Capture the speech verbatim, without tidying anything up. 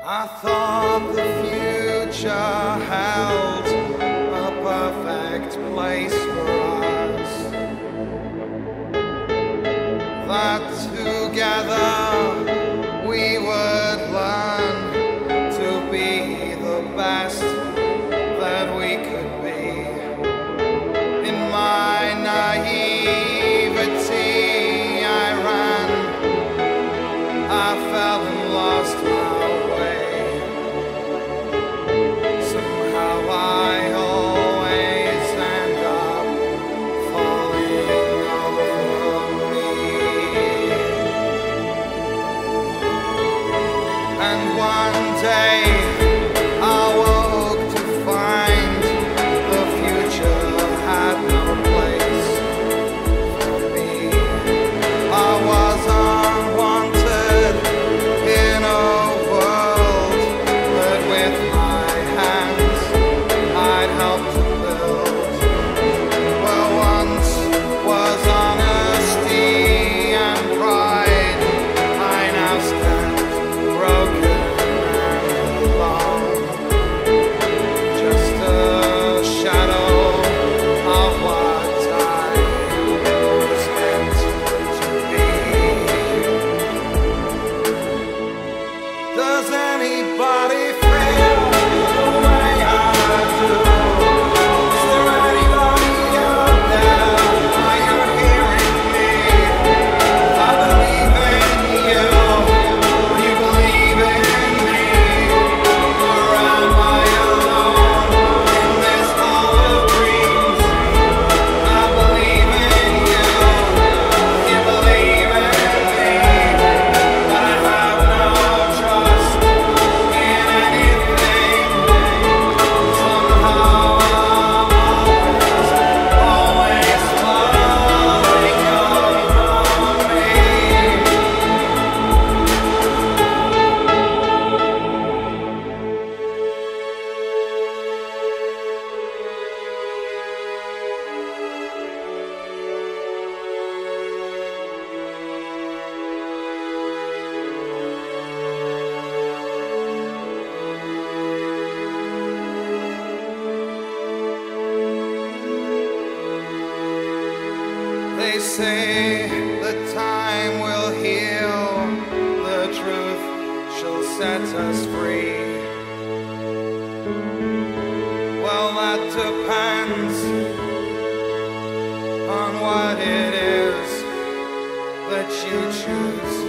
I thought the future held a perfect place for us, that together we would learn to be the best that we could be. In my naivety I ran, I fell and lost my way. Somehow I always end up falling over me. And one day I woke to find the future had no place for me. I was unwanted in a world that with my hands I'd helped to build. Where once was honesty and pride, I now stand broken and alone, just a shadow of what I was meant to be. Does anybody feel the way I do? Is there anybody out there? Are you hearing me? I believe in you. You believe in me. Or am I alone in this hall of dreams? I believe in you. You believe in me. But I have no trust in anything. Somehow I'm always, always falling on me. They say that time will heal, the truth shall set us free. Well, that depends on what it is that you choose